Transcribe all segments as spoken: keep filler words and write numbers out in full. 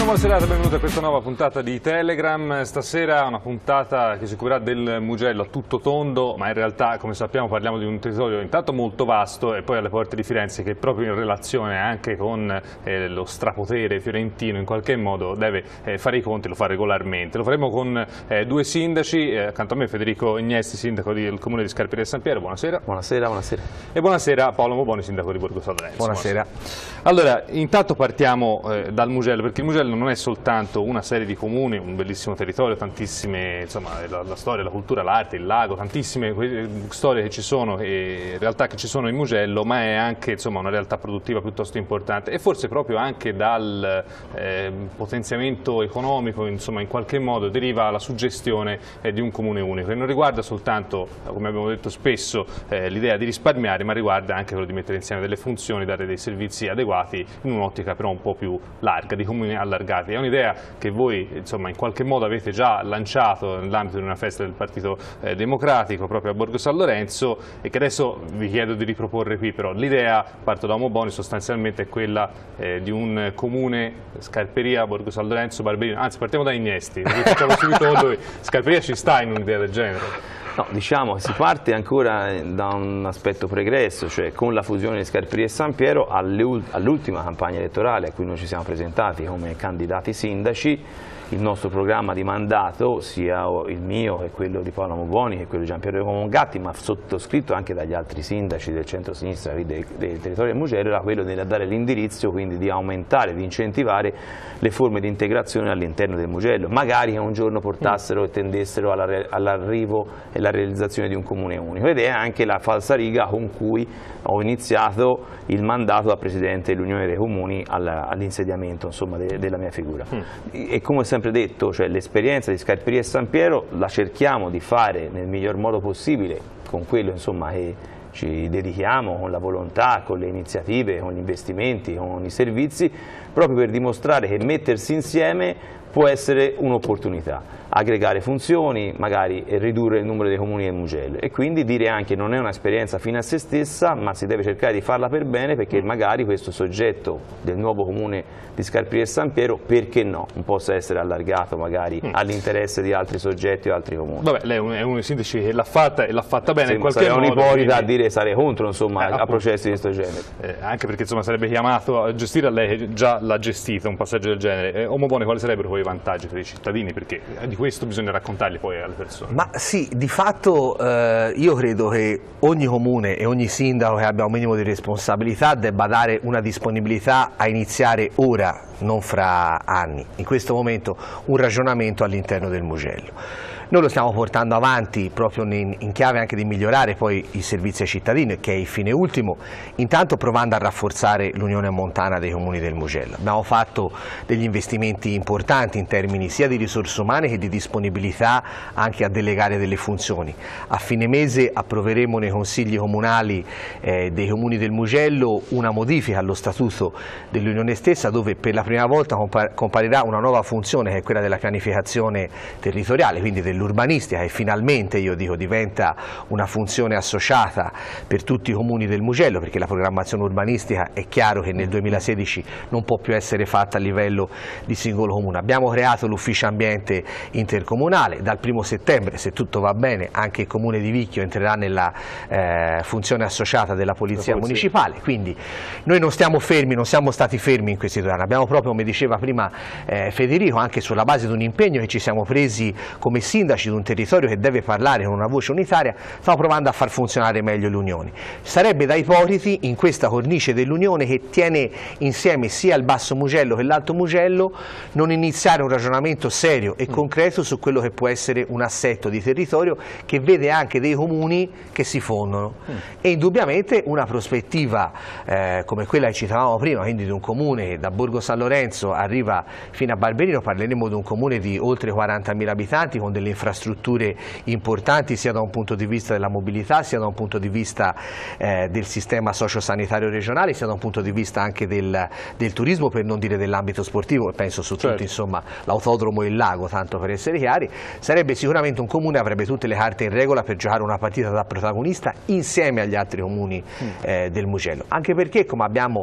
buona serata, benvenuti a questa nuova puntata di Telegram. Stasera una puntata che si occuperà del Mugello a tutto tondo, ma in realtà, come sappiamo, parliamo di un territorio intanto molto vasto e poi alle porte di Firenze, che proprio in relazione anche con eh, lo strapotere fiorentino in qualche modo deve eh, fare i conti, lo fa regolarmente. Lo faremo con eh, due sindaci, eh, accanto a me Federico Ignesti, sindaco del comune di Scarperia San Piero. Buonasera. Buonasera, buonasera. E buonasera Paolo Moboni, sindaco di Borgo San Lorenzo. Buonasera. Buonasera. Allora, intanto partiamo eh, dal Mugello, perché il Mugello non è soltanto una serie di comuni, un bellissimo territorio, tantissime, insomma, la, la storia, la cultura, l'arte, il lago, tantissime storie che ci sono e realtà che ci sono in Mugello, ma è anche, insomma, una realtà produttiva piuttosto importante e forse proprio anche dal eh, potenziamento economico, insomma, in qualche modo deriva la suggestione eh, di un comune unico, e non riguarda soltanto, come abbiamo detto spesso, eh, l'idea di risparmiare, ma riguarda anche quello di mettere insieme delle funzioni, dare dei servizi adeguati in un'ottica però un po' più larga, di comuni allargati. È un'idea che voi, insomma, in qualche modo avete già lanciato nell'ambito di una festa del Partito eh, Democratico proprio a Borgo San Lorenzo e che adesso vi chiedo di riproporre qui. Però l'idea, parto da Moboni, sostanzialmente è quella eh, di un comune, Scarperia, Borgo San Lorenzo, Barberino, anzi partiamo da Ignesti, facciamo subito voi. Scarperia ci sta in un'idea del genere? No, diciamo che si parte ancora da un aspetto pregresso, cioè con la fusione di Scarperia e San Piero all'ultima campagna elettorale a cui noi ci siamo presentati come candidati sindaci. Il nostro programma di mandato, sia il mio che quello di Paolo Moboni che quello di Gianpiero Comongatti, ma sottoscritto anche dagli altri sindaci del centro-sinistra del, del territorio del Mugello, era quello di dare l'indirizzo, quindi di aumentare, di incentivare le forme di integrazione all'interno del Mugello, magari che un giorno portassero e tendessero all'arrivo e alla realizzazione di un comune unico. Ed è anche la falsariga con cui ho iniziato il mandato da Presidente dell'Unione dei Comuni all'insediamento, insomma, de, della mia figura. Mm. E come sempre detto, cioè, l'esperienza di Scarperia e San Piero la cerchiamo di fare nel miglior modo possibile, con quello, insomma, che ci dedichiamo, con la volontà, con le iniziative, con gli investimenti, con i servizi, proprio per dimostrare che mettersi insieme può essere un'opportunità, aggregare funzioni, magari ridurre il numero dei comuni del Mugello, e quindi dire anche non è un'esperienza fine a se stessa, ma si deve cercare di farla per bene, perché magari questo soggetto del nuovo comune di Scarperia e San Piero, perché no, non possa essere allargato magari mm. all'interesse di altri soggetti o altri comuni. Vabbè, lei è uno dei sindaci che l'ha fatta e l'ha fatta bene, sì, in qualche modo. È un'ipocrita a dire sarei contro, insomma, eh, a processi di questo genere. Eh, anche perché, insomma, sarebbe chiamato a gestire, a lei che già l'ha gestito un passaggio del genere. Eh, Moboni, quali sarebbero poi i vantaggi per i cittadini? Perché di questo bisogna raccontarli poi alle persone. Ma sì, di fatto eh, io credo che ogni comune e ogni sindaco che abbia un minimo di responsabilità debba dare una disponibilità a iniziare ora, non fra anni, in questo momento, un ragionamento all'interno del Mugello. Noi lo stiamo portando avanti proprio in, in chiave anche di migliorare poi i servizi ai cittadini, che è il fine ultimo, intanto provando a rafforzare l'Unione Montana dei Comuni del Mugello. Abbiamo fatto degli investimenti importanti in termini sia di risorse umane che di disponibilità anche a delegare delle funzioni. A fine mese approveremo nei consigli comunali eh, dei Comuni del Mugello una modifica allo statuto dell'Unione stessa, dove per la prima volta compar comparirà una nuova funzione, che è quella della pianificazione territoriale, quindi del l'urbanistica, e finalmente, io dico, diventa una funzione associata per tutti i comuni del Mugello, perché la programmazione urbanistica è chiaro che nel duemilasedici non può più essere fatta a livello di singolo comune. Abbiamo creato l'ufficio ambiente intercomunale, dal primo settembre, se tutto va bene, anche il comune di Vicchio entrerà nella eh, funzione associata della polizia municipale, quindi noi non stiamo fermi, non siamo stati fermi in questi due anni, abbiamo proprio, come diceva prima eh, Federico, anche sulla base di un impegno che ci siamo presi come sindaci di un territorio che deve parlare con una voce unitaria, stiamo provando a far funzionare meglio le unioni. Sarebbe da ipocriti, in questa cornice dell'unione che tiene insieme sia il Basso Mugello che l'Alto Mugello, non iniziare un ragionamento serio e concreto su quello che può essere un assetto di territorio che vede anche dei comuni che si fondono mm. e indubbiamente una prospettiva eh, come quella che citavamo prima, quindi di un comune che da Borgo San Lorenzo arriva fino a Barberino. Parleremo di un comune di oltre quarantamila abitanti con delle infrastrutture importanti sia da un punto di vista della mobilità, sia da un punto di vista eh, del sistema sociosanitario regionale, sia da un punto di vista anche del, del turismo, per non dire dell'ambito sportivo, e penso su certo. tutto, insomma, l'autodromo e il lago, tanto per essere chiari. Sarebbe sicuramente un comune, avrebbe tutte le carte in regola per giocare una partita da protagonista insieme agli altri comuni mm. eh, del Mugello, anche perché, come abbiamo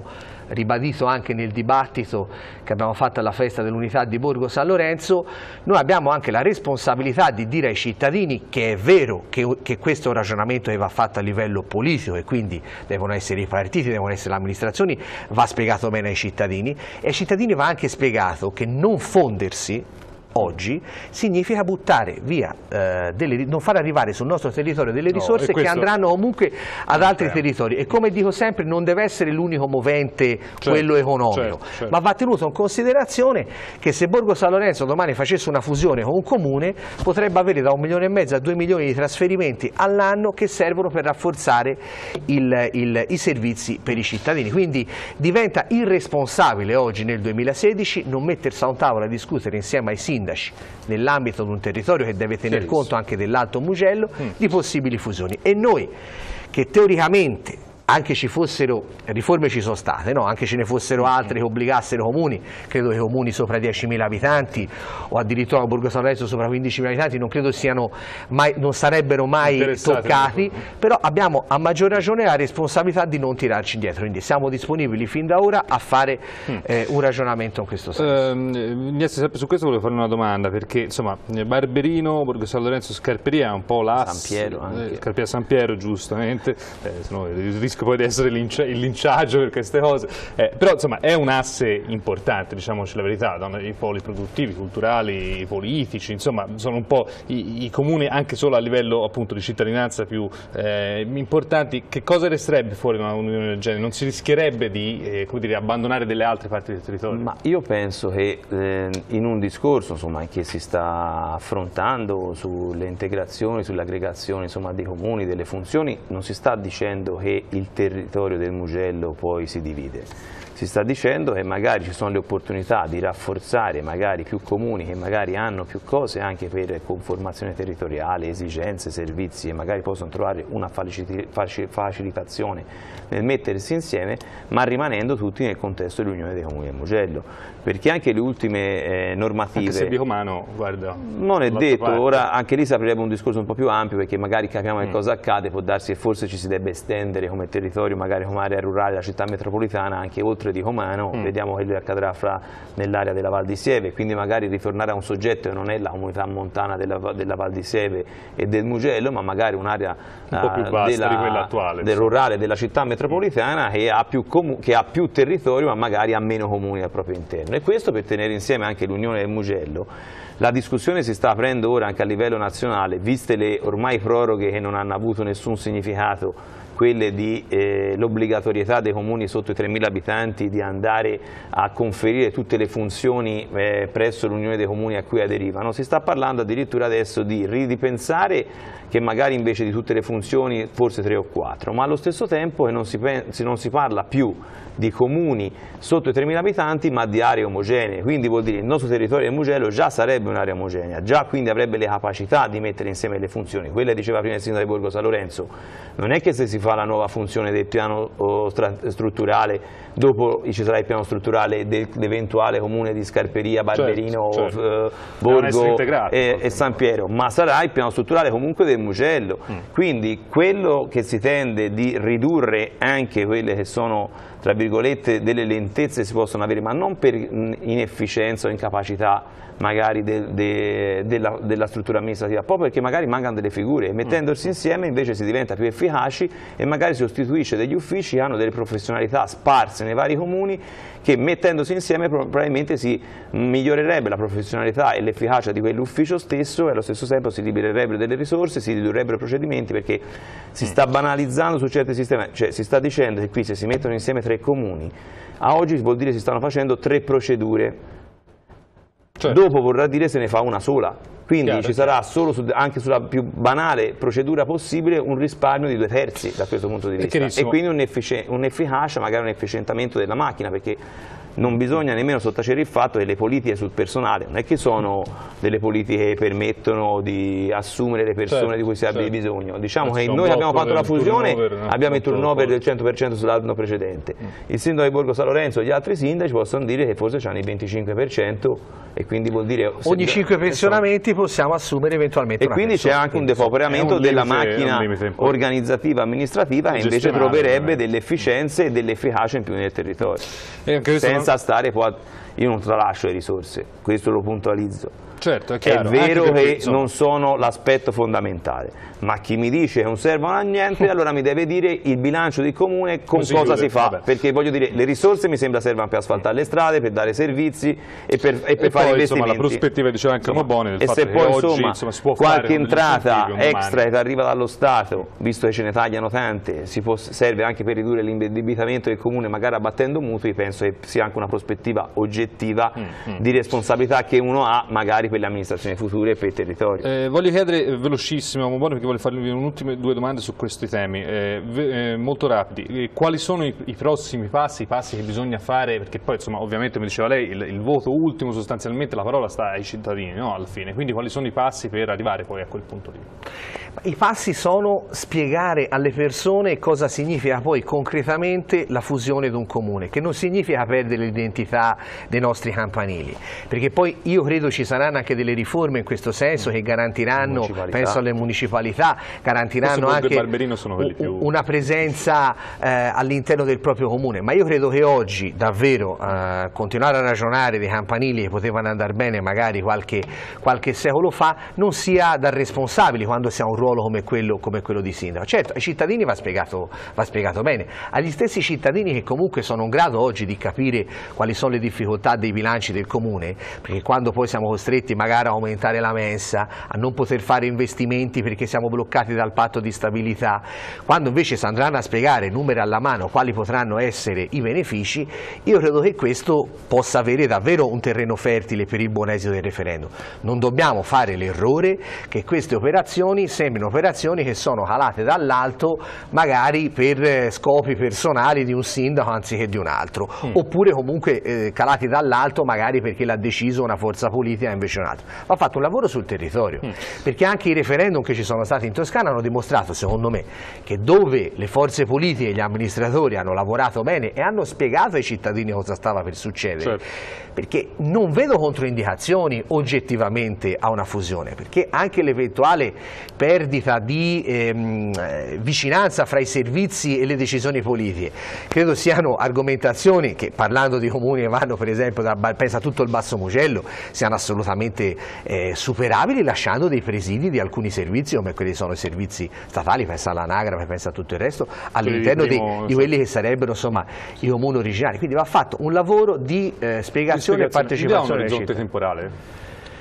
ribadito anche nel dibattito che abbiamo fatto alla festa dell'unità di Borgo San Lorenzo, noi abbiamo anche la responsabilità di dire ai cittadini che è vero che, che questo è un ragionamento che va fatto a livello politico e quindi devono essere i partiti, devono essere le amministrazioni, va spiegato bene ai cittadini, e ai cittadini va anche spiegato che non fondersi oggi significa buttare via, eh, delle, non far arrivare sul nostro territorio delle risorse no, che andranno comunque ad altri territori, e come dico sempre non deve essere l'unico movente certo, quello economico, certo, certo. ma va tenuto in considerazione che se Borgo San Lorenzo domani facesse una fusione con un comune potrebbe avere da un milione e mezzo a due milioni di trasferimenti all'anno che servono per rafforzare il, il, i servizi per i cittadini, quindi diventa irresponsabile oggi nel duemilasedici non mettersi a un tavolo a discutere insieme ai sindaci nell'ambito di un territorio che deve tener sì, conto anche dell'Alto Mugello mm. di possibili fusioni, e noi che teoricamente anche ci fossero, riforme ci sono state, no? anche ce ne fossero altre che obbligassero i comuni, credo che i comuni sopra diecimila abitanti o addirittura Borgo San Lorenzo sopra quindicimila abitanti non credo siano mai, non sarebbero mai toccati, però abbiamo a maggior ragione la responsabilità di non tirarci indietro, quindi siamo disponibili fin da ora a fare eh, un ragionamento in questo senso. Eh, su questo volevo fare una domanda, perché insomma Barberino, Borgo San Lorenzo, Scarperia è un po' l'asse, San Piero anche. Eh, Scarperia San Piero giustamente, eh, se no il rischio poi di essere il linciaggio per queste cose, eh, però insomma è un asse importante, diciamoci la verità, i poli produttivi, culturali, politici, insomma sono un po' i, i comuni anche solo a livello appunto di cittadinanza più eh, importanti. Che cosa resterebbe fuori da una unione del genere? Non si rischierebbe di eh, come dire, abbandonare delle altre parti del territorio? Ma io penso che eh, in un discorso insomma, che si sta affrontando sulle integrazioni, sull'aggregazione insomma, dei comuni, delle funzioni, non si sta dicendo che il territorio Il territorio del Mugello poi si divide, si sta dicendo che magari ci sono le opportunità di rafforzare magari più comuni che magari hanno più cose anche per conformazione territoriale, esigenze, servizi, e magari possono trovare una facilitazione nel mettersi insieme, ma rimanendo tutti nel contesto dell'Unione dei Comuni del Mugello, perché anche le ultime eh, normative... Anche se Bicomano, guarda... Non è detto, parte. Ora anche lì si aprirebbe un discorso un po' più ampio, perché magari capiamo che mm. cosa accade, può darsi che forse ci si debba estendere come territorio, magari come area rurale, la città metropolitana, anche oltre di Comano, mm. vediamo che accadrà fra nell'area della Val di Sieve, quindi magari ritornare a un soggetto che non è la comunità montana della, della Val di Sieve e del Mugello, ma magari un'area un po' più vasta della, di quella attuale, del rurale della città metropolitana che ha, più che ha più territorio ma magari ha meno comuni al proprio interno, e questo per tenere insieme anche l'Unione del Mugello. La discussione si sta aprendo ora anche a livello nazionale, viste le ormai proroghe che non hanno avuto nessun significato, quelle di eh, l'obbligatorietà dei comuni sotto i tremila abitanti di andare a conferire tutte le funzioni eh, presso l'Unione dei Comuni a cui aderivano. Si sta parlando addirittura adesso di ripensare che magari invece di tutte le funzioni forse tre o quattro, ma allo stesso tempo che non si, non si parla più di comuni sotto i tremila abitanti ma di aree omogenee, quindi vuol dire che il nostro territorio del Mugello già sarebbe un'area omogenea, già quindi avrebbe le capacità di mettere insieme le funzioni. Quella diceva prima il sindaco di Borgo San Lorenzo, non è che se si fa la nuova funzione del piano oh, strutturale dopo ci sarà il piano strutturale dell'eventuale comune di Scarperia, Barberino, certo, certo. Eh, Borgo e, e San Piero, ma sarà il piano strutturale comunque del Mugello, mm. quindi quello che si tende di ridurre anche quelle che sono tra virgolette delle lentezze si possono avere, ma non per inefficienza o incapacità magari de, de, della, della struttura amministrativa, proprio perché magari mancano delle figure, e mettendosi insieme invece si diventa più efficaci e magari si sostituisce degli uffici che hanno delle professionalità sparse nei vari comuni, che mettendosi insieme probabilmente si migliorerebbe la professionalità e l'efficacia di quell'ufficio stesso, e allo stesso tempo si libererebbero delle risorse, si ridurrebbero i procedimenti, perché si sta banalizzando su certi sistemi, cioè si sta dicendo che qui se si mettono insieme tre comuni, a oggi vuol dire che si stanno facendo tre procedure. Certo. Dopo vorrà dire se ne fa una sola, quindi chiaro, ci sarà solo su, anche sulla più banale procedura possibile un risparmio di due terzi da questo punto di vista, e quindi un'efficacia, magari un efficientamento della macchina, perché non bisogna nemmeno sottacere il fatto che le politiche sul personale non è che sono delle politiche che permettono di assumere le persone certo, di cui si abbia certo. bisogno. Diciamo che noi abbiamo fatto la fusione, turnover, abbiamo il turnover del cento per cento sull'anno precedente. Mm. Il sindaco di Borgo San Lorenzo e gli altri sindaci possono dire che forse hanno il venticinque per cento e quindi vuol dire... Ogni cinque pensionamenti possiamo assumere eventualmente e una quindi c'è anche un depauperamento un della macchina organizzativa amministrativa che invece troverebbe delle efficienze e dell'efficacia in più nel territorio, senza non... stare poi a... io non tralascio le risorse, questo lo puntualizzo. Certo, è chiaro. È vero perché, che insomma... non sono l'aspetto fondamentale, ma chi mi dice che non servono a niente allora mi deve dire il bilancio del comune con si cosa chiude, si fa, vabbè. Perché voglio dire le risorse mi sembra servano per asfaltare le strade, per dare servizi e per, e per e fare poi, investimenti. Insomma, la prospettiva diceva anche Mobone del e fatto se che poi oggi, insomma, insomma, si può qualche fare entrata extra che arriva dallo Stato, visto che ce ne tagliano tante, si può, serve anche per ridurre l'indebitamento del comune magari abbattendo mutui, penso che sia anche una prospettiva oggettiva mm, mm. di responsabilità che uno ha magari per le amministrazioni future e per il territorio. Eh, voglio chiedere eh, velocissimo a Mobone perché voglio farvi ultime due domande su questi temi, eh, eh, molto rapidi. Eh, quali sono i, i prossimi passi, i passi che bisogna fare? Perché poi insomma ovviamente mi diceva lei il, il voto ultimo sostanzialmente la parola sta ai cittadini, no? Alla fine, quindi quali sono i passi per arrivare poi a quel punto lì? I passi sono spiegare alle persone cosa significa poi concretamente la fusione di un comune, che non significa perdere l'identità dei nostri campanili, perché poi io credo ci saranno anche delle riforme in questo senso che garantiranno, penso alle municipalità, garantiranno anche più... una presenza eh, all'interno del proprio comune, ma io credo che oggi davvero eh, continuare a ragionare dei campanili che potevano andare bene magari qualche, qualche secolo fa non sia da responsabili quando si ha un ruolo come quello, come quello di sindaco. Certo, ai cittadini va spiegato, va spiegato bene, agli stessi cittadini che comunque sono in grado oggi di capire quali sono le difficoltà dei bilanci del comune, perché quando poi siamo costretti magari a aumentare la mensa, a non poter fare investimenti perché siamo bloccati dal patto di stabilità, quando invece si andranno a spiegare numeri alla mano quali potranno essere i benefici, io credo che questo possa avere davvero un terreno fertile per il buon esito del referendum. Non dobbiamo fare l'errore che queste operazioni sembrino operazioni che sono calate dall'alto magari per scopi personali di un sindaco anziché di un altro, mm. oppure comunque eh, calati dall'alto magari perché l'ha deciso una forza politica invece un altro. Va fatto un lavoro sul territorio, mm. perché anche i referendum che ci sono stati in Toscana hanno dimostrato, secondo me, che dove le forze politiche e gli amministratori hanno lavorato bene e hanno spiegato ai cittadini cosa stava per succedere, certo. perché non vedo controindicazioni oggettivamente a una fusione, perché anche l'eventuale perdita di ehm, vicinanza fra i servizi e le decisioni politiche credo siano argomentazioni che, parlando di comuni che vanno per esempio da, pensa a tutto il Basso Mugello, siano assolutamente eh, superabili, lasciando dei presidi di alcuni servizi come quelli che sono i servizi statali, pensa all'anagrafe, pensa a tutto il resto, all'interno di, di quelli che sarebbero insomma i comuni originari. Quindi va fatto un lavoro di eh, spiegazione e partecipazione. Un orizzonte temporale?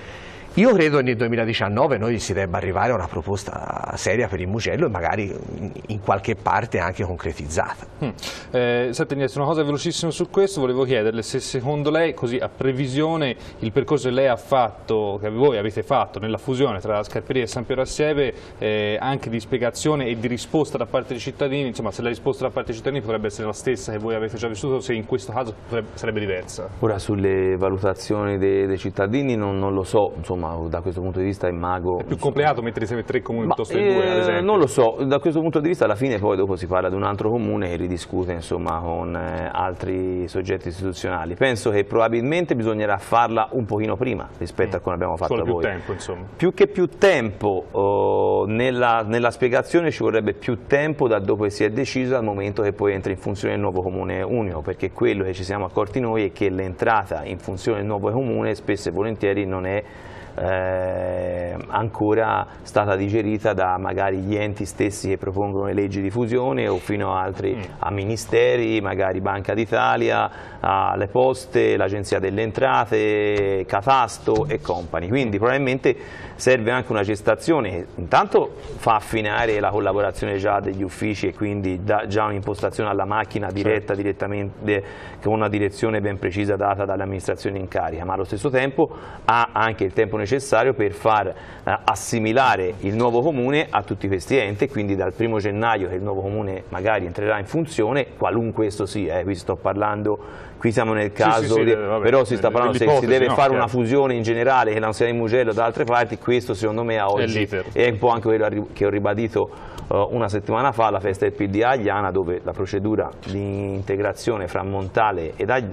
Io credo che nel duemiladiciannove noi si debba arrivare a una proposta seria per il Mugello e magari in qualche parte anche concretizzata. Mm. Eh, senti, una cosa velocissima su questo, volevo chiederle se secondo lei, così a previsione, il percorso che lei ha fatto, che voi avete fatto nella fusione tra Scarperia e San Piero Assieve, eh, anche di spiegazione e di risposta da parte dei cittadini, insomma se la risposta da parte dei cittadini potrebbe essere la stessa che voi avete già vissuto, se in questo caso potrebbe, sarebbe diversa? Ora sulle valutazioni dei, dei cittadini non, non lo so, insomma da questo punto di vista il mago... È più complicato mettere insieme tre comuni piuttosto che eh, due, ad esempio? Non lo so, da questo punto di vista alla fine poi dopo si parla di un altro comune e ridiscute insomma con eh, altri soggetti istituzionali. Penso che probabilmente bisognerà farla un pochino prima rispetto mm. a come abbiamo fatto Solo a voi. più tempo insomma. Più che più tempo, oh, nella, nella spiegazione ci vorrebbe più tempo da dopo che si è deciso al momento che poi entra in funzione il nuovo comune unico, perché quello che ci siamo accorti noi è che l'entrata in funzione del nuovo comune spesso e volentieri non è Eh, ancora stata digerita da magari gli enti stessi che propongono le leggi di fusione o fino a altri mm. a ministeri, magari Banca d'Italia, alle poste, l'Agenzia delle Entrate, Catasto e compagni. Quindi probabilmente serve anche una gestazione che intanto fa affinare la collaborazione già degli uffici e quindi dà già un'impostazione alla macchina diretta, certo. direttamente con una direzione ben precisa data dalle amministrazioni in carica, ma allo stesso tempo ha anche il tempo necessario necessario per far eh, assimilare il nuovo comune a tutti questi enti, quindi dal primo gennaio che il nuovo comune magari entrerà in funzione, qualunque esso sia, eh, qui sto parlando, qui siamo nel caso, sì, sì, sì, di, vabbè, però si sta parlando se si deve no, fare chiaro. una fusione in generale che non sia in Mugello da altre parti, questo secondo me a oggi è, è un po' anche quello che ho ribadito uh, una settimana fa alla festa del P D A a Iana, dove la procedura di integrazione fra Montale ed, e,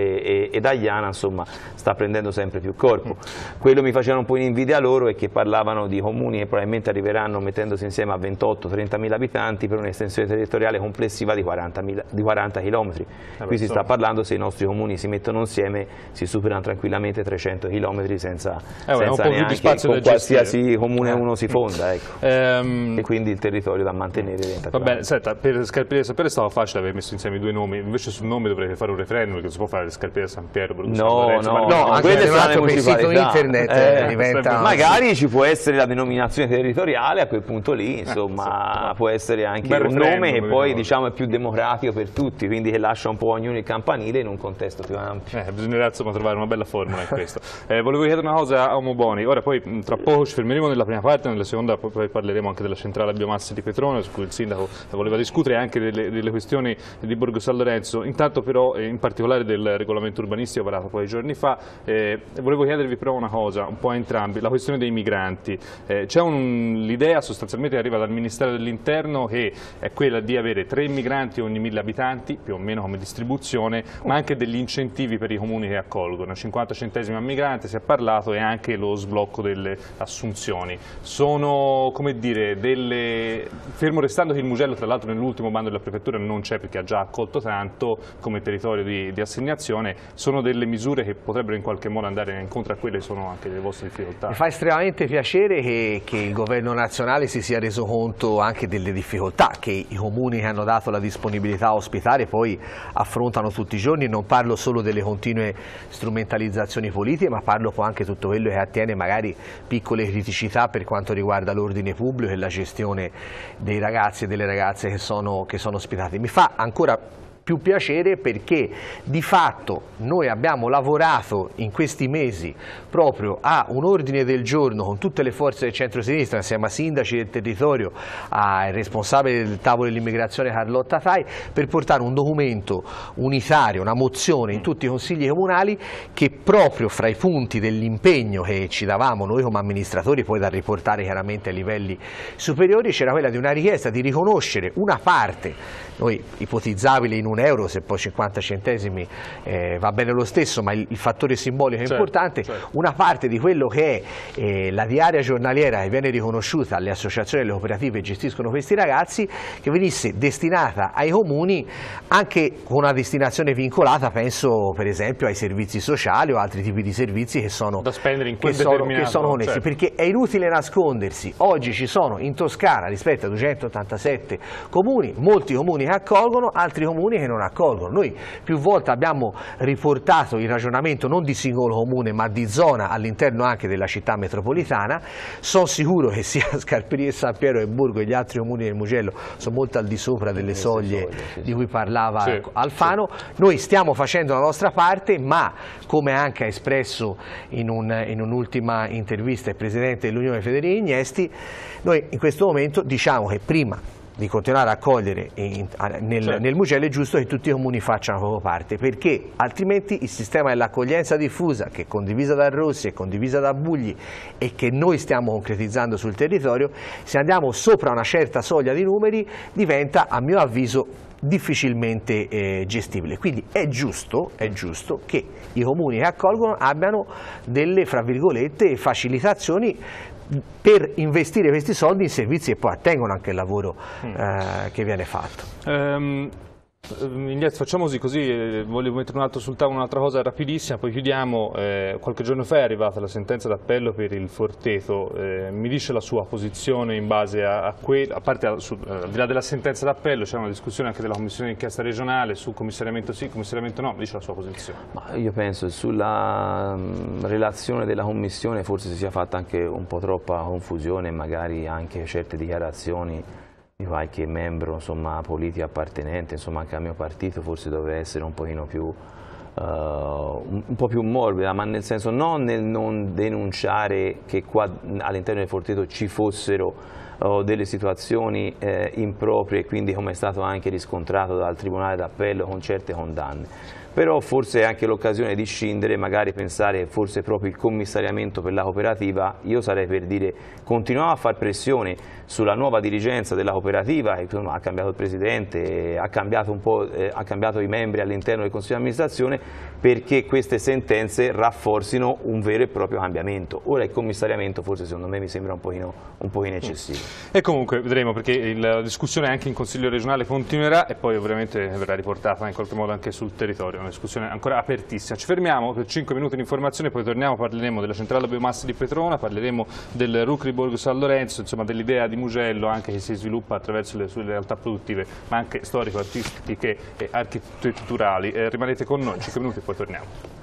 e, ed Agliana insomma sta prendendo sempre più corpo. Mm. Quello mi faceva un po' in invidia loro è che parlavano di comuni che probabilmente arriveranno mettendosi insieme a ventotto trentamila abitanti per un'estensione territoriale complessiva di quaranta chilometri. Eh Qui si sta parlando, se i nostri comuni si mettono insieme si superano tranquillamente trecento chilometri senza, eh, senza neanche con qualsiasi comune eh. uno si fonda, ecco. ehm, e quindi il territorio da mantenere diventa va bene, senta, per Scarpia Sapere stava facile aver messo insieme i due nomi, invece sul nome dovrete fare un referendum, perché si può fare Scarpia San Piero, no, no, no, no, anche se per il sito internet eh, diventa... magari ci può essere la denominazione territoriale, a quel punto lì insomma eh, può essere anche un nome che poi diciamo è più democratico per tutti, quindi che lascia un po' ognuno il campanile in un contesto più ampio. Eh, bisognerà insomma trovare una bella formula in questo. Eh, volevo chiedere una cosa a Uomo Boni, ora poi tra poco ci fermeremo nella prima parte, nella seconda poi, poi parleremo anche della centrale a biomasse di Petrone, su cui il sindaco voleva discutere, anche delle, delle questioni di Borgo San Lorenzo. Intanto però eh, in particolare del regolamento urbanistico parlato poi giorni fa, eh, volevo chiedervi però una cosa, un po' a entrambi, la questione dei migranti. Eh, c'è l'idea sostanzialmente che arriva dal Ministero dell'Interno che è quella di avere tre migranti ogni mille abitanti, più o meno come distribuzione, ma anche degli incentivi per i comuni che accolgono, cinquanta centesimi a migrante si è parlato, e anche lo sblocco delle assunzioni. Sono, come dire, delle... fermo restando che il Mugello tra l'altro nell'ultimo bando della prefettura non c'è perché ha già accolto tanto come territorio di, di assegnazione, sono delle misure che potrebbero in qualche modo andare incontro a quelle che sono anche le vostre difficoltà. Mi fa estremamente piacere che, che il governo nazionale si sia reso conto anche delle difficoltà che i comuni che hanno dato la disponibilità a ospitare poi affrontano tutti i giorni. Non parlo solo delle continue strumentalizzazioni politiche, ma parlo poi anche di tutto quello che attiene magari piccole criticità per quanto riguarda l'ordine pubblico e la gestione dei ragazzi e delle ragazze che sono, che sono ospitati. Mi fa ancora più piacere perché di fatto noi abbiamo lavorato in questi mesi proprio a un ordine del giorno con tutte le forze del centro-sinistra, insieme a sindaci del territorio, al responsabile del tavolo dell'immigrazione Carlotta Tai, per portare un documento unitario, una mozione in tutti i consigli comunali che proprio fra i punti dell'impegno che ci davamo noi come amministratori, poi da riportare chiaramente ai livelli superiori, c'era quella di una richiesta di riconoscere una parte, noi ipotizzabile in un euro, se poi cinquanta centesimi eh, va bene lo stesso, ma il, il fattore simbolico è certo, importante, certo. Una parte di quello che è eh, la diaria giornaliera che viene riconosciuta alle associazioni e alle cooperative che gestiscono questi ragazzi, che venisse destinata ai comuni anche con una destinazione vincolata, penso per esempio ai servizi sociali o altri tipi di servizi che sono, da spendere in quel che sono, che sono connessi, certo. Perché è inutile nascondersi, oggi ci sono in Toscana rispetto a duecentottantasette comuni, molti comuni che accolgono, altri comuni che non accolgono. Noi più volte abbiamo riportato il ragionamento non di singolo comune ma di zona all'interno anche della città metropolitana. Sono sicuro che sia Scarperia e San Piero e Borgo e gli altri comuni del Mugello sono molto al di sopra delle soglie, soglie sì, di cui parlava sì, Alfano. Sì. Noi stiamo facendo la nostra parte, ma come anche ha espresso in, un, in un'ultima intervista il Presidente dell'Unione Federico Ignesti, noi in questo momento diciamo che prima di continuare a accogliere in, nel, certo. nel Mugello è giusto che tutti i comuni facciano la loro parte, perché altrimenti il sistema dell'accoglienza diffusa, che è condivisa da Rossi e condivisa da Bugli e che noi stiamo concretizzando sul territorio, se andiamo sopra una certa soglia di numeri diventa, a mio avviso, difficilmente eh, gestibile. Quindi è giusto, è giusto che i comuni che accolgono abbiano delle, fra virgolette, facilitazioni per investire questi soldi in servizi che poi attengono anche il lavoro mm. eh, che viene fatto. Um... Ignazio, facciamo così, così eh, volevo mettere un altro sul tavolo, un'altra cosa rapidissima, poi chiudiamo. Eh, qualche giorno fa è arrivata la sentenza d'appello per il Forteto, eh, mi dice la sua posizione in base a, a quello, a parte a, su, eh, al di là della sentenza d'appello c'è una discussione anche della commissione d'inchiesta regionale su commissariamento sì, commissariamento no, mi dice la sua posizione. Ma io penso che sulla mh, relazione della commissione forse si sia fatta anche un po' troppa confusione, magari anche certe dichiarazioni di qualche membro insomma, politico appartenente insomma, anche al mio partito, forse doveva essere un pochino più un, un po' più morbida, ma nel senso non nel non denunciare che qua all'interno del Forteto ci fossero uh, delle situazioni eh, improprie, quindi come è stato anche riscontrato dal Tribunale d'Appello con certe condanne. Però forse è anche l'occasione di scindere, magari pensare forse proprio il commissariamento per la cooperativa. Io sarei per dire continuiamo a far pressione sulla nuova dirigenza della cooperativa, che insomma, ha cambiato il presidente, ha cambiato, un po', eh, ha cambiato i membri all'interno del Consiglio di amministrazione, perché queste sentenze rafforzino un vero e proprio cambiamento. Ora il commissariamento forse secondo me mi sembra un pochino, un pochino eccessivo. E comunque vedremo, perché la discussione anche in Consiglio regionale continuerà e poi ovviamente verrà riportata in qualche modo anche sul territorio. Una discussione ancora apertissima. Ci fermiamo per cinque minuti di informazione, poi torniamo, parleremo della centrale biomasse di Petrona, parleremo del R U C di Borgo San Lorenzo, insomma dell'idea di Mugello anche che si sviluppa attraverso le sue realtà produttive, ma anche storico-artistiche e architetturali. Eh, rimanete con noi, cinque minuti e poi torniamo.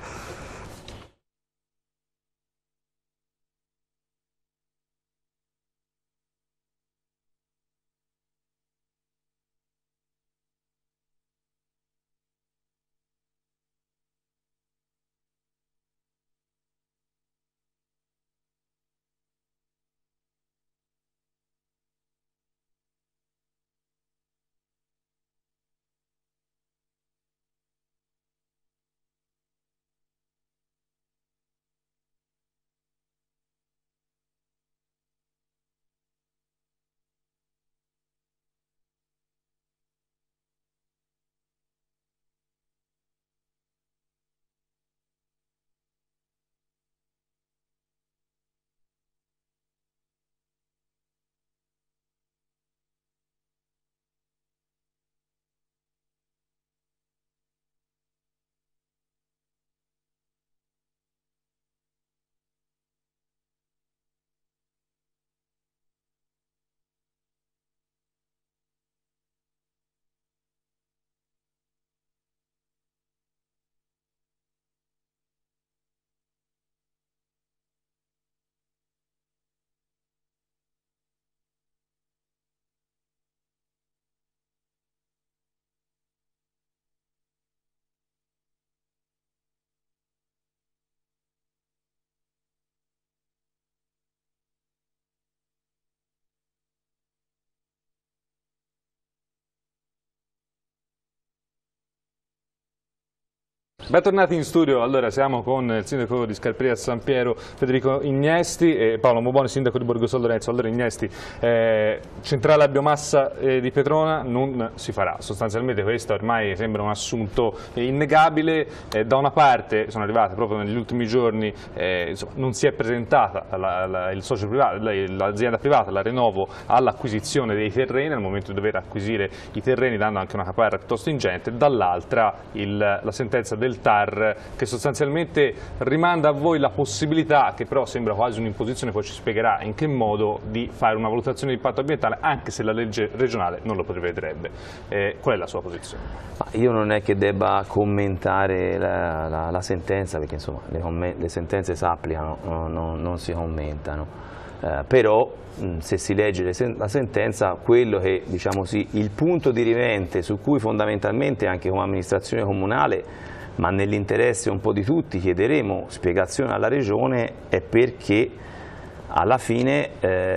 Bentornati in studio, allora siamo con il sindaco di Scarperia San Piero, Federico Ignesti, e Paolo Moboni, sindaco di Borgo San Lorenzo. Allora Ignesti, eh, centrale a biomassa eh, di Petrona non si farà, sostanzialmente questo ormai sembra un assunto eh, innegabile. Eh, da una parte sono arrivate proprio negli ultimi giorni, eh, insomma, non si è presentata la, la, il socio privato, l'azienda privata, la Renovo, all'acquisizione dei terreni, al momento di dover acquisire i terreni dando anche una caparra piuttosto ingente, dall'altra la sentenza del T A R che sostanzialmente rimanda a voi la possibilità, che però sembra quasi un'imposizione, poi ci spiegherà in che modo, di fare una valutazione di impatto ambientale anche se la legge regionale non lo prevederebbe. Eh, qual è la sua posizione? Ma io non è che debba commentare la, la, la sentenza, perché insomma le, le sentenze si applicano, no, no, non si commentano, eh, però mh, se si legge le sen la sentenza, quello che diciamo sì, il punto dirimente su cui fondamentalmente anche come amministrazione comunale, ma nell'interesse un po' di tutti, chiederemo spiegazione alla Regione, è perché alla fine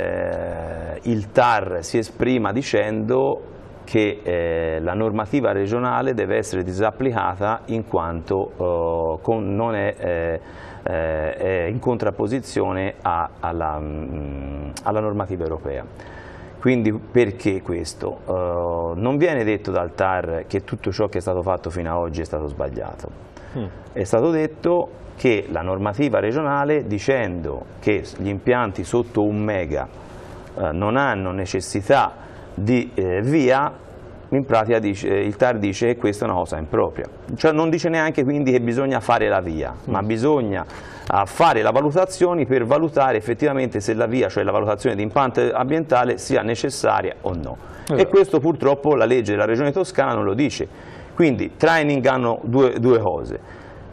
eh, il T A R si esprima dicendo che eh, la normativa regionale deve essere disapplicata in quanto eh, con, non è, eh, eh, è in contrapposizione a, alla, mh, alla normativa europea. Quindi perché questo? Uh, non viene detto dal T A R che tutto ciò che è stato fatto fino ad oggi è stato sbagliato. Mm. È stato detto che la normativa regionale, dicendo che gli impianti sotto un mega uh, non hanno necessità di eh, via, in pratica dice, il T A R dice che questa è una cosa impropria. Cioè non dice neanche quindi che bisogna fare la via, mm. ma bisogna a fare la valutazione per valutare effettivamente se la via, cioè la valutazione di impatto ambientale, sia necessaria o no. Esatto. E questo purtroppo la legge della Regione Toscana non lo dice. Quindi training hanno due, due cose.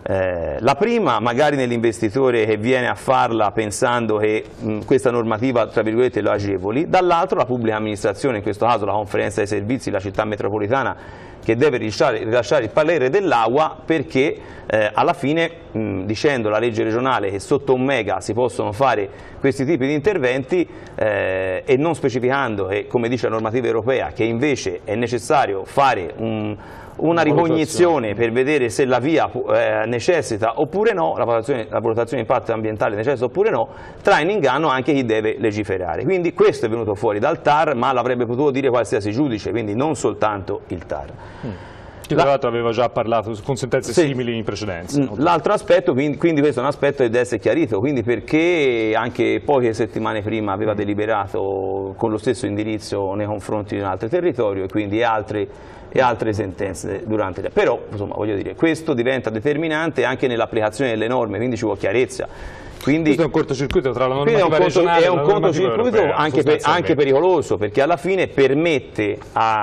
Eh, la prima magari nell'investitore che viene a farla pensando che mh, questa normativa tra virgolette lo agevoli, dall'altro la pubblica amministrazione, in questo caso la conferenza dei servizi, la città metropolitana, che deve rilasciare, rilasciare il parere dell'A U A perché eh, alla fine mh, dicendo la legge regionale che sotto un mega si possono fare questi tipi di interventi eh, e non specificando che, come dice la normativa europea, che invece è necessario fare un una ricognizione per vedere se la via eh, necessita oppure no, la valutazione, la valutazione di impatto ambientale necessita oppure no, trae in inganno anche chi deve legiferare. Quindi questo è venuto fuori dal T A R, ma l'avrebbe potuto dire qualsiasi giudice, quindi non soltanto il T A R. Mm. Che tra l'altro aveva già parlato con sentenze sì. simili in precedenza. L'altro aspetto, quindi, quindi questo è un aspetto che deve essere chiarito, quindi perché anche poche settimane prima aveva deliberato con lo stesso indirizzo nei confronti di un altro territorio e quindi altre, e altre sentenze durante le... Però, insomma, voglio dire, questo diventa determinante anche nell'applicazione delle norme, quindi ci vuole chiarezza. Quindi, questo è un cortocircuito tra la normativa è regionale è un e la normativa cortocircuito europea, anche, per, anche pericoloso, perché alla fine permette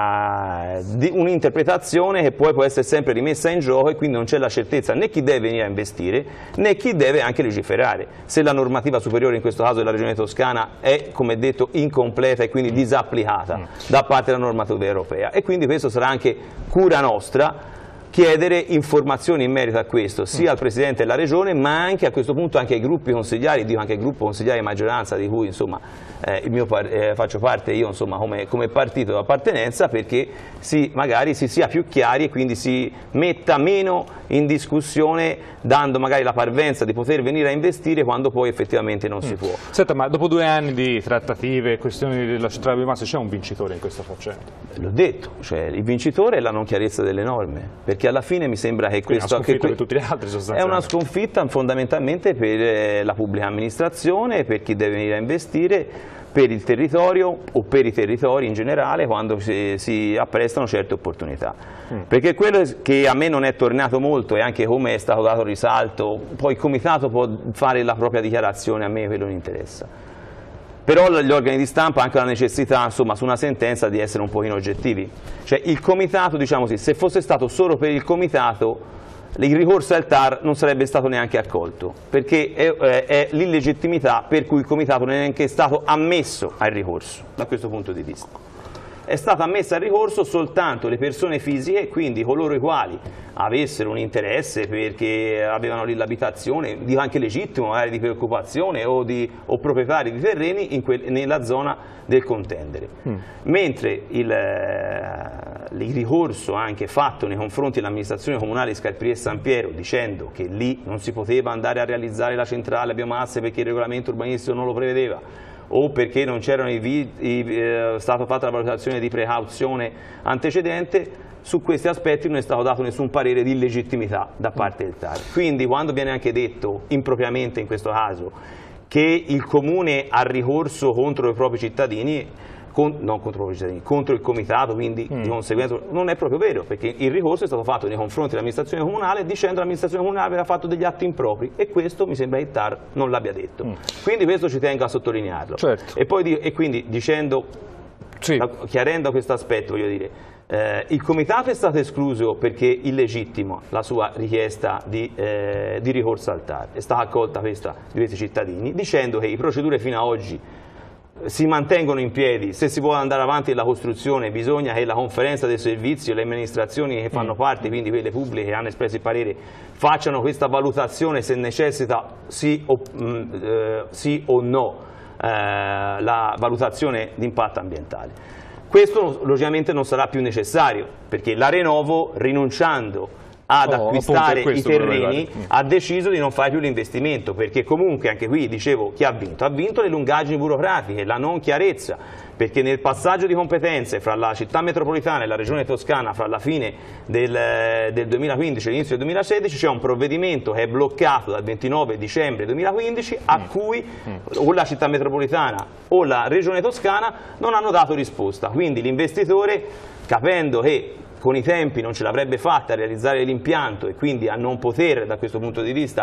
un'interpretazione che poi può essere sempre rimessa in gioco e quindi non c'è la certezza né chi deve venire a investire né chi deve anche legiferare. Se la normativa superiore, in questo caso della Regione Toscana, è, come detto, incompleta e quindi disapplicata mm. da parte della normativa europea, e quindi questo sarà anche cura nostra chiedere informazioni in merito a questo sia al Presidente della Regione ma anche a questo punto anche ai gruppi consigliari, dico anche al gruppo consigliari di maggioranza di cui insomma, eh, il mio, eh, faccio parte io insomma, come, come partito d'appartenenza, perché si, magari si sia più chiari e quindi si metta meno in discussione dando magari la parvenza di poter venire a investire quando poi effettivamente non mm. si può. Senta, ma dopo due anni di trattative, questioni della centrale biomasse, c'è un vincitore in questa faccenda? L'ho detto, cioè, il vincitore è la non chiarezza delle norme, perché alla fine mi sembra che questo... È una sconfitta per tutti gli altri sostanzialmente. È una sconfitta fondamentalmente per la pubblica amministrazione, per chi deve venire a investire, per il territorio o per i territori in generale quando si, si apprestano certe opportunità. Mm. Perché quello che a me non è tornato molto e anche come è stato dato risalto, poi il comitato può fare la propria dichiarazione, a me quello non interessa. Però gli organi di stampa hanno anche la necessità, insomma, su una sentenza di essere un pochino oggettivi. Cioè il comitato, diciamo così, se fosse stato solo per il comitato, il ricorso al T A R non sarebbe stato neanche accolto, perché è, è l'illegittimità per cui il comitato non è neanche stato ammesso al ricorso, da questo punto di vista. È stata ammessa al ricorso soltanto le persone fisiche, quindi coloro i quali avessero un interesse perché avevano lì l'abitazione, dico anche legittimo, magari di preoccupazione o, di, o proprietari di terreni in quel, nella zona del contendere. Mm. Mentre il, il ricorso anche fatto nei confronti dell'amministrazione comunale di Scarpieri e San Piero, dicendo che lì non si poteva andare a realizzare la centrale a biomasse perché il regolamento urbanistico non lo prevedeva, o perché non c'era eh, stata fatta la valutazione di precauzione antecedente, su questi aspetti non è stato dato nessun parere di illegittimità da parte del T A R. Quindi quando viene anche detto, impropriamente in questo caso, che il Comune ha ricorso contro i propri cittadini, Con, non contro i cittadini, contro il comitato, quindi mm. di conseguenza non è proprio vero, perché il ricorso è stato fatto nei confronti dell'amministrazione comunale dicendo che l'amministrazione comunale aveva fatto degli atti impropri e questo mi sembra che il T A R non l'abbia detto. Mm. Quindi questo ci tengo a sottolinearlo. Certo. E, poi, e quindi dicendo, sì. chiarendo questo aspetto, voglio dire, eh, il comitato è stato escluso perché illegittimo la sua richiesta di, eh, di ricorso al T A R, è stata accolta questa di questi cittadini, dicendo che le procedure fino ad oggi si mantengono in piedi. Se si vuole andare avanti nella costruzione bisogna che la conferenza dei servizi e le amministrazioni che fanno parte, quindi quelle pubbliche che hanno espresso il parere, facciano questa valutazione se necessita sì o, mh, eh, sì o no eh, la valutazione di impatto ambientale. Questo logicamente non sarà più necessario perché la Renovo, rinunciando ad oh, acquistare i terreni, ha deciso di non fare più l'investimento, perché comunque anche qui dicevo chi ha vinto? Ha vinto le lungaggini burocratiche, la non chiarezza, perché nel passaggio di competenze fra la città metropolitana e la regione toscana fra la fine del, del duemilaquindici e l'inizio del duemilasedici c'è un provvedimento che è bloccato dal ventinove dicembre duemilaquindici a mm. cui mm. o la città metropolitana o la regione toscana non hanno dato risposta, quindi l'investitore, capendo che con i tempi non ce l'avrebbe fatta a realizzare l'impianto e quindi a non poter da questo punto di vista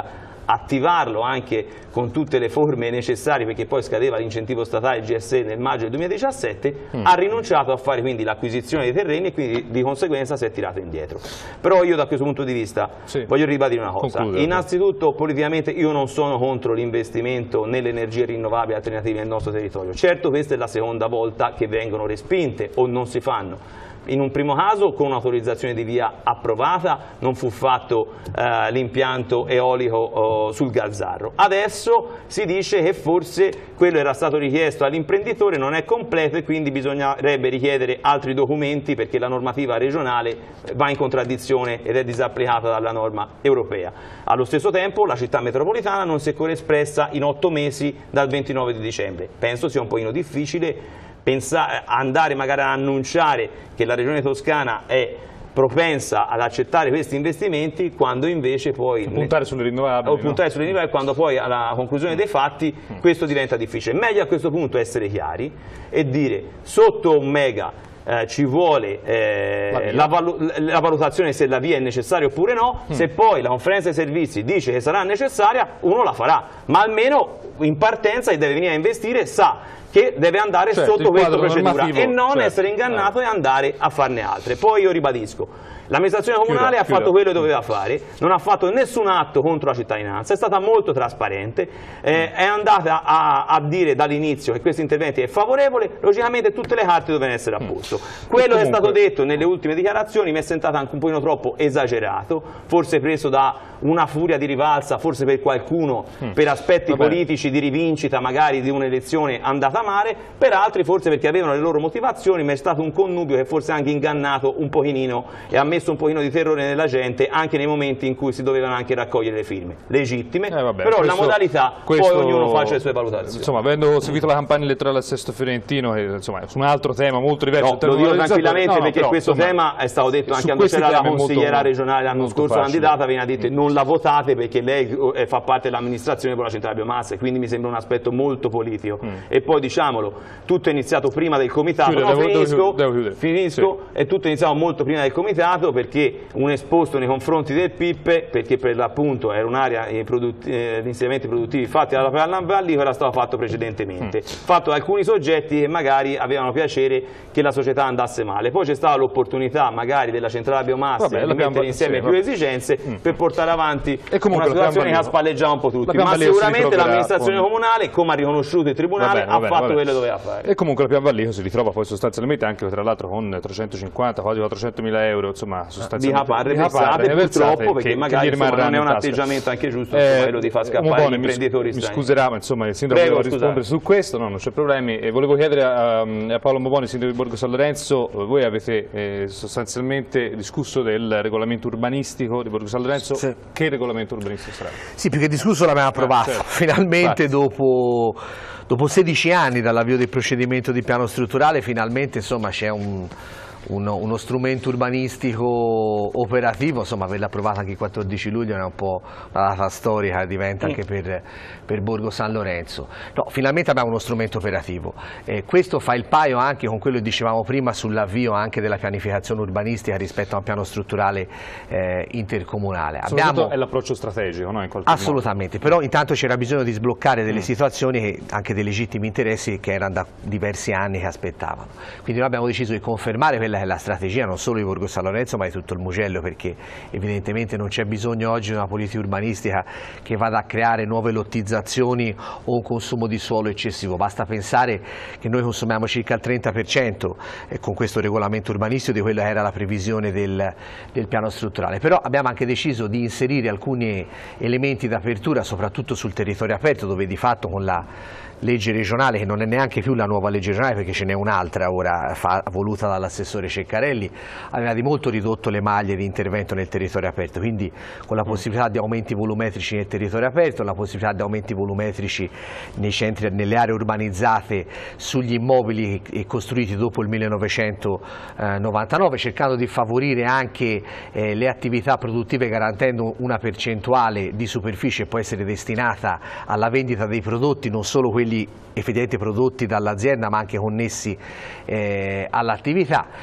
attivarlo anche con tutte le forme necessarie, perché poi scadeva l'incentivo statale G S E nel maggio del duemiladiciassette, mm. ha rinunciato a fare quindi l'acquisizione dei terreni e quindi di conseguenza si è tirato indietro. Però io da questo punto di vista sì. voglio ribadire una cosa. Concludo. Innanzitutto politicamente io non sono contro l'investimento nelle energie rinnovabili alternative nel nostro territorio. Certo, questa è la seconda volta che vengono respinte o non si fanno. In un primo caso con un'autorizzazione di via approvata non fu fatto eh, l'impianto eolico oh, sul Gazzarro. Adesso si dice che forse quello era stato richiesto all'imprenditore, non è completo e quindi bisognerebbe richiedere altri documenti perché la normativa regionale va in contraddizione ed è disapplicata dalla norma europea. Allo stesso tempo la città metropolitana non si è ancora espressa in otto mesi dal ventinove di dicembre. Penso sia un pochino difficile pensare, andare magari a annunciare che la regione toscana è propensa ad accettare questi investimenti quando invece poi o puntare sulle rinnovabili, o puntare no? sulle rinnovabili quando poi alla conclusione dei fatti mm. questo diventa difficile. Meglio a questo punto essere chiari e dire sotto un mega Eh, ci vuole eh, la, valu la valutazione se la via è necessaria oppure no, mm. se poi la conferenza dei servizi dice che sarà necessaria uno la farà, ma almeno in partenza e deve venire a investire sa che deve andare certo, sotto questa procedura e non certo. essere ingannato eh. e andare a farne altre. Poi io ribadisco, l'amministrazione comunale chiudo, ha fatto chiudo. quello che doveva fare, non ha fatto nessun atto contro la cittadinanza, è stata molto trasparente, eh, è andata a, a dire dall'inizio che questi interventi è favorevole, logicamente tutte le carte devono essere a posto. Quello che è stato detto nelle ultime dichiarazioni mi è sembrato anche un pochino troppo esagerato, forse preso da una furia di rivalsa, forse per qualcuno, mm. per aspetti Vabbè. politici di rivincita magari di un'elezione andata male, per altri forse perché avevano le loro motivazioni, ma è stato un connubio che forse ha anche ingannato un pochino e ha messo un pochino di terrore nella gente anche nei momenti in cui si dovevano anche raccogliere le firme, legittime, eh vabbè, però questo, la modalità questo, poi ognuno faccia le sue valutazioni. Insomma, avendo seguito la campagna elettorale al Sesto Fiorentino, che insomma, su un altro tema molto diverso, no, lo dico tranquillamente no, perché però, questo insomma, tema è stato detto anche quando c'era la consigliera regionale l'anno scorso candidata, viene a dire non la votate perché lei fa parte dell'amministrazione con la centrale biomasse, quindi mi sembra un aspetto molto politico. Mm. E poi diciamolo, tutto è iniziato prima del comitato, Chiude, no, devo, finisco, devo, devo finisco sì. è tutto iniziato molto prima del comitato perché un esposto nei confronti del Pippe, perché per l'appunto era un'area di eh, insediamenti produttivi fatti dalla Palla Vallico, era stato fatto precedentemente, mm. fatto da alcuni soggetti che magari avevano piacere che la società andasse male. Poi c'è stata l'opportunità magari della centrale biomasse Vabbè, di mettere insieme sì, più esigenze mm. per portare avanti e una situazione che ha spalleggiato un po' tutti, ma sicuramente l'amministrazione con... comunale, come ha riconosciuto il Tribunale, bene, ha bene, fatto quello che doveva fare. E comunque la Pian Vallico si ritrova poi sostanzialmente anche tra l'altro con trecentocinquanta, quasi quattrocentomila euro, insomma sostanzialmente di caparre purtroppo perché che, magari che insomma, non è un atteggiamento anche giusto eh, quello di far scappare gli imprenditori strani. Mi scuserà, ma insomma il sindaco Prego, doveva rispondere su questo, no, non c'è problemi. E volevo chiedere a, a Paolo Moboni, sindaco di Borgo San Lorenzo, voi avete eh, sostanzialmente discusso del regolamento urbanistico di Borgo San Lorenzo, sì. Che regolamento urbanistico sarà? Sì, più che discusso l'abbiamo approvato, ah, certo. finalmente dopo, dopo sedici anni dall'avvio del procedimento di piano strutturale, finalmente insomma c'è un... Uno, uno strumento urbanistico operativo, insomma averla approvata anche il quattordici luglio è un po' una data storica, diventa anche per, per Borgo San Lorenzo. No, finalmente abbiamo uno strumento operativo, eh, questo fa il paio anche con quello che dicevamo prima sull'avvio anche della pianificazione urbanistica rispetto a un piano strutturale eh, intercomunale. Abbiamo... è l'approccio strategico, no? In qualche Assolutamente, modo. Però intanto c'era bisogno di sbloccare delle mm. situazioni, che, anche dei legittimi interessi che erano da diversi anni che aspettavano. Quindi noi abbiamo deciso di confermare quella che è la strategia non solo di Borgo San Lorenzo ma di tutto il Mugello, perché evidentemente non c'è bisogno oggi di una politica urbanistica che vada a creare nuove lottizzazioni o un consumo di suolo eccessivo. Basta pensare che noi consumiamo circa il trenta per cento eh, con questo regolamento urbanistico di quella che era la previsione del, del piano strutturale. Però abbiamo anche deciso di inserire alcuni elementi d'apertura soprattutto sul territorio aperto, dove di fatto con la legge regionale, che non è neanche più la nuova legge regionale perché ce n'è un'altra ora fa, voluta dall'assessore Ceccarelli, aveva di molto ridotto le maglie di intervento nel territorio aperto, quindi con la possibilità di aumenti volumetrici nel territorio aperto, la possibilità di aumenti volumetrici nei centri, nelle aree urbanizzate sugli immobili costruiti dopo il millenovecentonovantanove, cercando di favorire anche eh, le attività produttive garantendo una percentuale di superficie che può essere destinata alla vendita dei prodotti, non solo quelli effettivamente prodotti dall'azienda ma anche connessi eh, all'attività.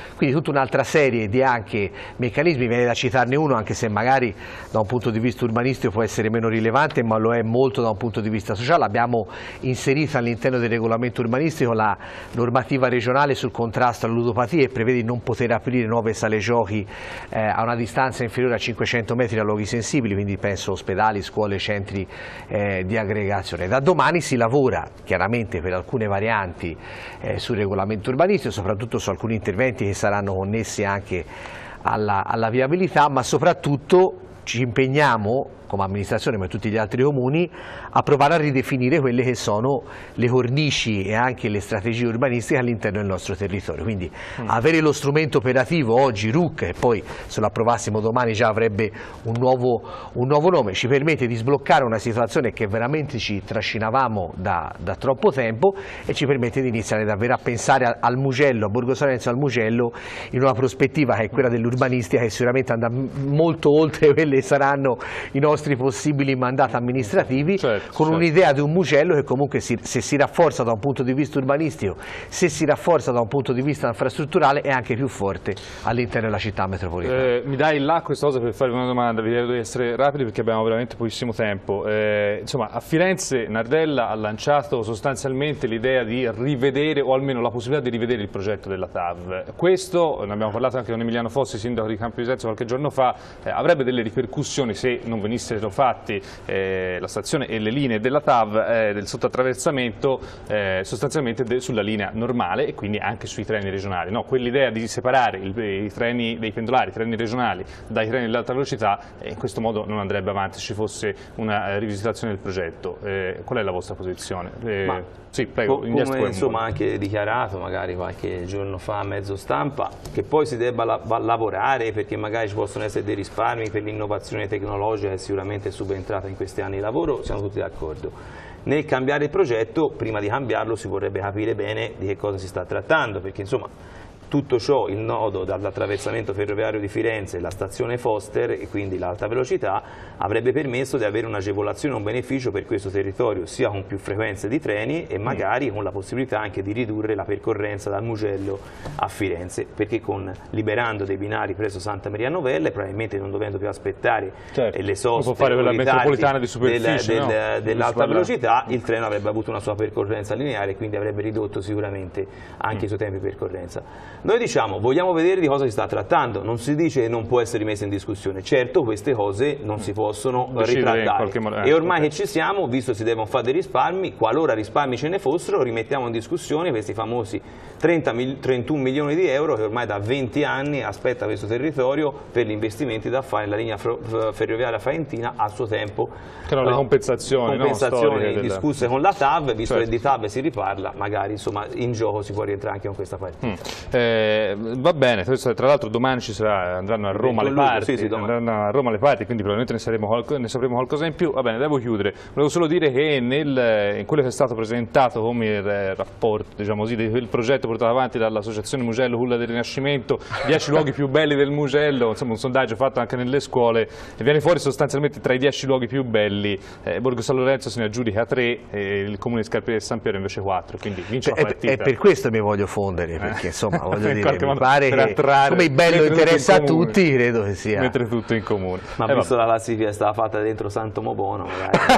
quindi tutta un'altra serie di anche meccanismi, viene da citarne uno anche se magari da un punto di vista urbanistico può essere meno rilevante, ma lo è molto da un punto di vista sociale. Abbiamo inserito all'interno del regolamento urbanistico la normativa regionale sul contrasto alla ludopatia e prevede di non poter aprire nuove sale giochi eh, a una distanza inferiore a cinquecento metri da luoghi sensibili, quindi penso ospedali, scuole, centri eh, di aggregazione. Da domani si lavora chiaramente per alcune varianti eh, sul regolamento urbanistico, soprattutto su alcuni interventi che saranno connessi anche alla, alla viabilità, ma soprattutto ci impegniamo come amministrazione, ma tutti gli altri comuni, a provare a ridefinire quelle che sono le cornici e anche le strategie urbanistiche all'interno del nostro territorio. Quindi mm. avere lo strumento operativo oggi, R U C, e poi se lo approvassimo domani già avrebbe un nuovo, un nuovo nome, ci permette di sbloccare una situazione che veramente ci trascinavamo da, da troppo tempo e ci permette di iniziare davvero a pensare al Mugello, a Borgo San Lorenzo, al Mugello, in una prospettiva che è quella dell'urbanistica, che sicuramente andrà molto oltre quelle che saranno i nostri possibili mandati amministrativi, certo, con certo. un'idea di un Mugello che comunque si, se si rafforza da un punto di vista urbanistico, se si rafforza da un punto di vista infrastrutturale, è anche più forte all'interno della città metropolitana. Eh, mi dai là questa cosa per fare una domanda, vi devo essere rapidi perché abbiamo veramente pochissimo tempo. Eh, insomma, a Firenze Nardella ha lanciato sostanzialmente l'idea di rivedere, o almeno la possibilità di rivedere il progetto della T A V. Questo, ne abbiamo parlato anche con Emiliano Fossi, sindaco di Campi Bisenzio qualche giorno fa, eh, avrebbe delle ripercussioni se non venisse fatti eh, la stazione e le linee della T A V eh, del sottoattraversamento eh, sostanzialmente de, sulla linea normale e quindi anche sui treni regionali. No, quell'idea di separare il, i treni dei pendolari, i treni regionali dai treni dell'alta velocità eh, in questo modo non andrebbe avanti se ci fosse una eh, rivisitazione del progetto. Eh, qual è la vostra posizione? Eh, Ma, sì, prego. Come come insomma anche dichiarato magari qualche giorno fa a mezzo stampa, che poi si debba la, lavorare perché magari ci possono essere dei risparmi per l'innovazione tecnologica che sicuramente è subentrata in questi anni di lavoro, siamo tutti d'accordo. Nel cambiare il progetto, prima di cambiarlo si vorrebbe capire bene di che cosa si sta trattando, perché insomma tutto ciò, il nodo dall'attraversamento ferroviario di Firenze, la stazione Foster e quindi l'alta velocità, avrebbe permesso di avere un'agevolazione e un beneficio per questo territorio, sia con più frequenze di treni e magari con la possibilità anche di ridurre la percorrenza dal Mugello a Firenze, perché con, liberando dei binari presso Santa Maria Novella e probabilmente non dovendo più aspettare certo. le soste fare quella metropolitana di superficie del, no? del, dell'alta velocità, il treno avrebbe avuto una sua percorrenza lineare e quindi avrebbe ridotto sicuramente anche mm. i suoi tempi di percorrenza. Noi diciamo, vogliamo vedere di cosa si sta trattando, non si dice che non può essere messa in discussione, certo queste cose non si possono ritrattare e ormai okay. che ci siamo, visto che si devono fare dei risparmi, qualora risparmi ce ne fossero, rimettiamo in discussione questi famosi trenta, trentuno milioni di euro che ormai da venti anni aspetta questo territorio per gli investimenti da fare nella linea ferroviaria faentina a suo tempo. Che erano le compensazioni, compensazioni no, discusse con la T A V, visto certo. che di T A V si riparla, magari insomma in gioco si può rientrare anche con questa partita. Mm. Eh, va bene, tra l'altro domani ci sarà, andranno a Roma le parti, sì, sì, andranno a Roma le parti, quindi probabilmente ne, saremo, ne sapremo qualcosa in più. Va bene, devo chiudere. Volevo solo dire che nel, in quello che è stato presentato come il rapporto, diciamo così, del progetto portato avanti dall'Associazione Mugello Culla del Rinascimento, dieci luoghi più belli del Mugello, insomma un sondaggio fatto anche nelle scuole, e viene fuori sostanzialmente tra i dieci luoghi più belli, eh, Borgo San Lorenzo se ne aggiudica tre e il comune di Scarpia del San Piero invece quattro, quindi vince la partita. E per questo mi voglio fondere, perché insomma voglio dire, mi modo, pare che attrarre, come il bello interessa a tutti, credo che sia. Mettere tutto in comune. Ma eh, visto vabbè. la classifica è stata fatta dentro Santo Mobono,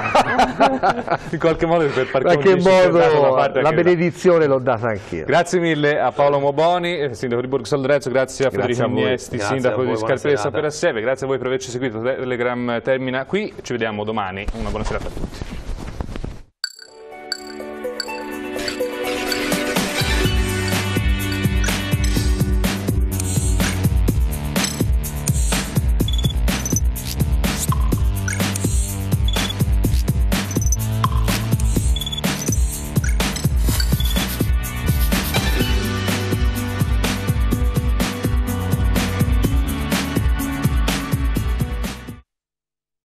magari. In qualche modo per far qualche modo la benedizione l'ho data anch'io. Grazie mille a Paolo Moboni, sindaco di Borgo San Lorenzo, grazie a Federico Agniesti, sindaco di Scarpia del San Piero Assieme, grazie a voi per averci seguito. Telegram termina qui, ci vediamo domani, una buona serata a tutti.